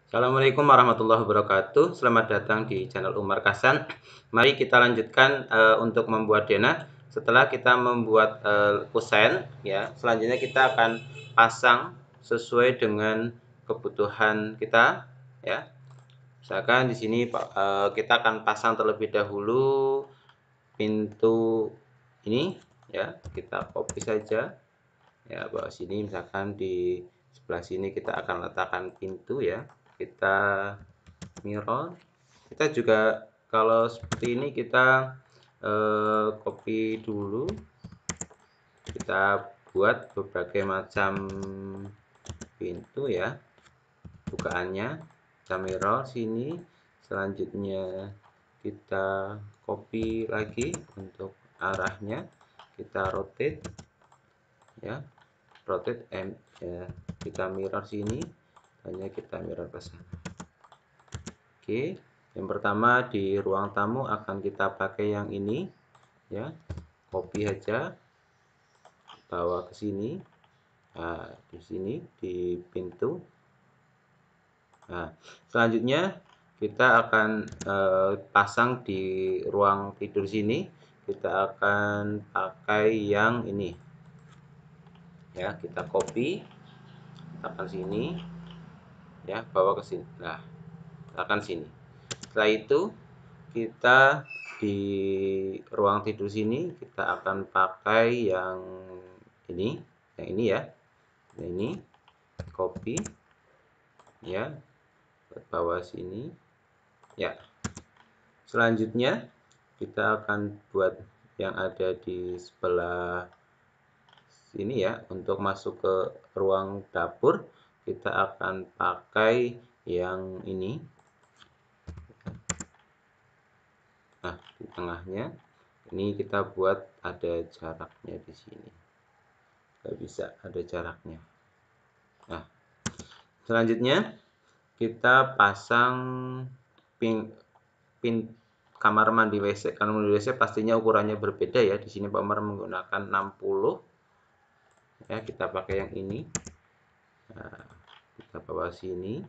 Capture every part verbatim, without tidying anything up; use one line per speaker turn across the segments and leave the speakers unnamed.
Assalamualaikum warahmatullahi wabarakatuh. Selamat datang di channel Umar Kasan. Mari kita lanjutkan uh, untuk membuat denah. Setelah kita membuat uh, kusen, ya, selanjutnya kita akan pasang sesuai dengan kebutuhan kita, ya. Misalkan di sini uh, kita akan pasang terlebih dahulu pintu ini, ya. Kita copy saja, ya, bawah sini. Misalkan di sebelah sini kita akan letakkan pintu, ya. Kita mirror. Kita juga kalau seperti ini kita eh, copy dulu, kita buat berbagai macam pintu, ya, bukaannya. Kita mirror sini, selanjutnya kita copy lagi untuk arahnya, kita rotate, ya, rotate and ya, kita mirror sini, hanya kita mirror ke sana. Oke, yang pertama di ruang tamu akan kita pakai yang ini, ya. Copy aja, bawa ke sini. Nah, di sini di pintu. Nah, selanjutnya kita akan eh, pasang di ruang tidur sini. Kita akan pakai yang ini, ya. Kita copy, letakkan sini, ya, bawa ke sini. Nah, letakkan sini. Setelah itu kita di ruang tidur sini kita akan pakai yang ini, yang ini, ya. Yang ini copy, ya, ke bawah sini, ya. Selanjutnya kita akan buat yang ada di sebelah sini, ya. Untuk masuk ke ruang dapur kita akan pakai yang ini. Nah, di tengahnya ini kita buat ada jaraknya di sini. Nggak bisa ada jaraknya. Nah, selanjutnya kita pasang pin pin kamar mandi W C. Kamar mandi W C pastinya ukurannya berbeda, ya. Di sini Pak Umar menggunakan enam puluh. Ya, kita pakai yang ini. Nah, kita bawa sini.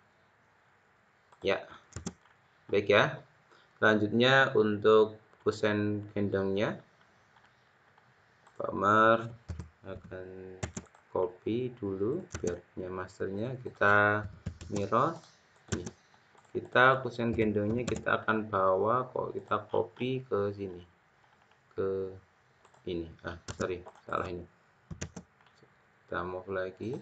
Ya. Baik, ya. Selanjutnya untuk kusen gendongnya Pak Umar akan copy dulu biar punya masternya, kita mirror ini. Kita kusen gendongnya kita akan bawa kok, kita copy ke sini, ke ini. Ah, sorry, salah ini. Kita move lagi,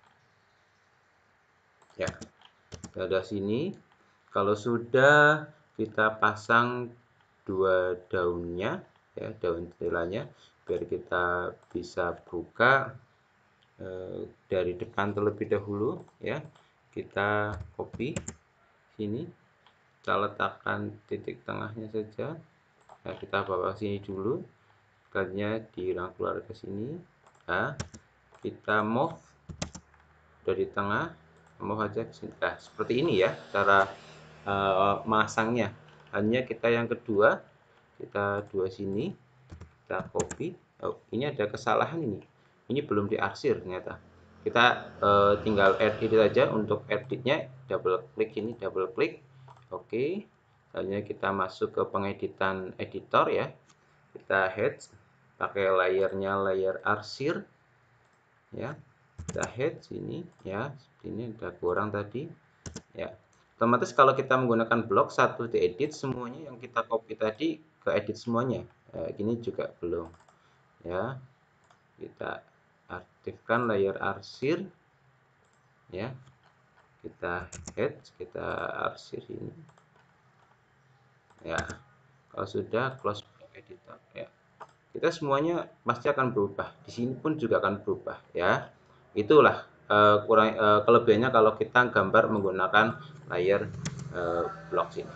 ya. Ada sini. Kalau sudah kita pasang dua daunnya, ya, daun jendelanya, biar kita bisa buka eh, dari depan terlebih dahulu, ya. Kita copy sini, kita letakkan titik tengahnya saja. Nah, kita bawa sini dulu, selanjutnya diulang keluar ke sini. Nah, kita move dari tengah, move aja ke sini. Nah, seperti ini, ya, cara uh, masangnya. Hanya kita yang kedua, kita dua sini, kita copy. Oh, ini ada kesalahan ini. Ini belum diarsir ternyata. Kita uh, tinggal edit aja. Untuk editnya double klik ini, double klik. Oke. Selanjutnya kita masuk ke pengeditan editor, ya. Kita head, pakai layernya layer arsir, ya. Kita head sini, ya. Ini ada kurang tadi, ya. Otomatis kalau kita menggunakan blok satu diedit, semuanya yang kita copy tadi ke edit semuanya. Ya, gini juga belum, ya. Kita aktifkan layer arsir, ya. Kita head, kita arsir ini, ya. Kalau sudah close editor, ya. Kita semuanya pasti akan berubah. Di sini pun juga akan berubah, ya. Itulah uh, kurang uh, kelebihannya kalau kita gambar menggunakan layer uh, blok sini.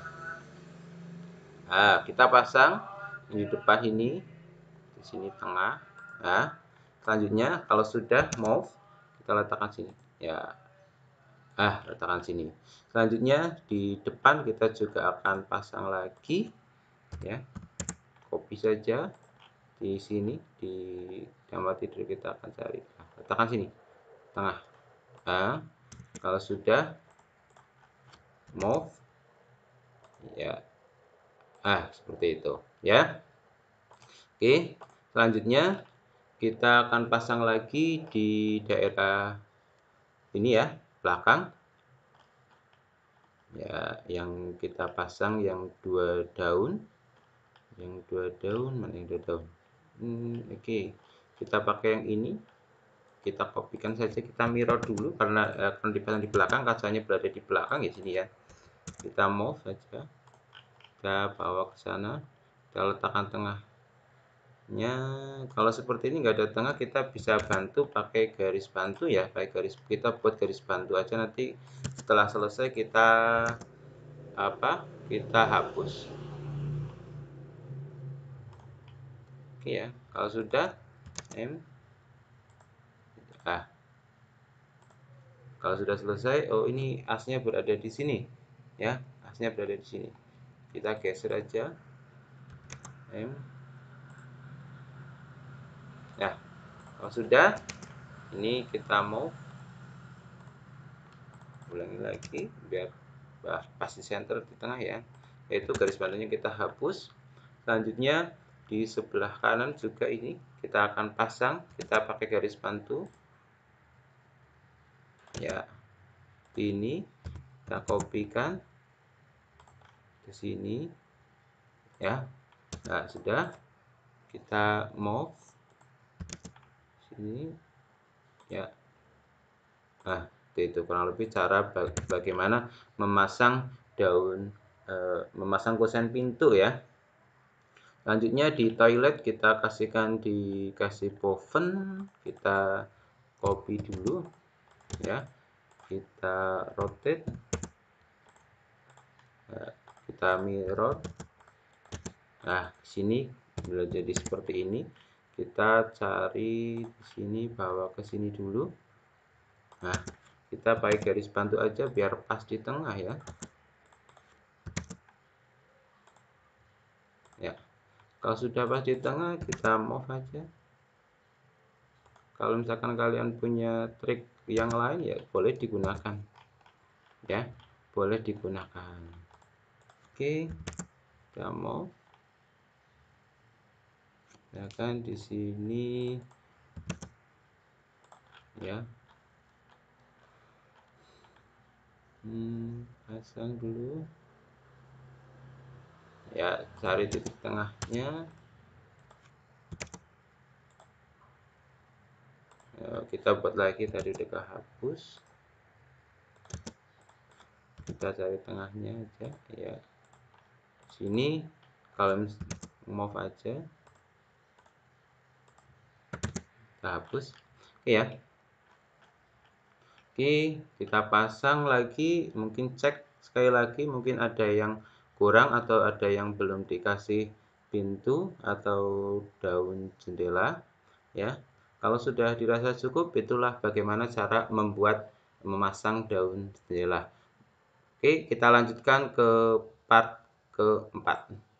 Nah, kita pasang di depan ini, di sini tengah. Nah, selanjutnya kalau sudah move, kita letakkan sini, ya. Ah, letakkan sini. Selanjutnya di depan kita juga akan pasang lagi, ya. Copy saja di sini, di kamar tidur kita akan cari. Nah, letakkan sini, tengah. Nah, kalau sudah move, ya. Ah, seperti itu, ya. Oke, selanjutnya kita akan pasang lagi di daerah ini ya, belakang. Ya, yang kita pasang yang dua daun, yang dua daun, mana yang dua daun? Hmm, oke, okay. Kita pakai yang ini, kita kopikan saja, kita mirror dulu karena akan dipasang di belakang, kacanya berada di belakang ya sini ya. Kita move saja, kita bawa ke sana, kita letakkan tengahnya. Kalau seperti ini nggak ada tengah, kita bisa bantu pakai garis bantu ya, pakai garis, kita buat garis bantu aja, nanti setelah selesai kita apa kita hapus. Oke ya, kalau sudah M ah kalau sudah selesai, oh ini asnya berada di sini ya, asnya berada di sini, kita geser aja M ya. Kalau sudah, ini kita mau ulangi lagi biar pas di center di tengah ya, yaitu garis bantunya kita hapus. Selanjutnya di sebelah kanan juga ini kita akan pasang, kita pakai garis bantu ya, ini kita kopikan ke sini ya. Nah, sudah, kita move sini ya. Nah, itu kurang lebih cara bagaimana memasang daun eh, memasang kusen pintu ya. Selanjutnya di toilet kita kasihkan dikasih poven, kita copy dulu ya, kita rotate, nah, kita mirror. Nah, di sini sudah jadi seperti ini. Kita cari di sini, bawa ke sini dulu. Nah, kita pakai garis bantu aja biar pas di tengah ya. Ya, kalau sudah pas di tengah, kita move aja. Kalau misalkan kalian punya trik yang lain ya boleh digunakan. Ya, boleh digunakan. Oke, kita move. Ya kan di sini ya. Hmm, pasang dulu. Ya, cari titik tengahnya. Ya, kita buat lagi, tadi udah kehapus. Kita cari tengahnya aja ya. Sini kalau move aja, kita hapus. Oke ya. Oke, kita pasang lagi, mungkin cek sekali lagi, mungkin ada yang kurang atau ada yang belum dikasih pintu atau daun jendela ya. Kalau sudah dirasa cukup, itulah bagaimana cara membuat memasang daun jendela. Oke, kita lanjutkan ke part keempat.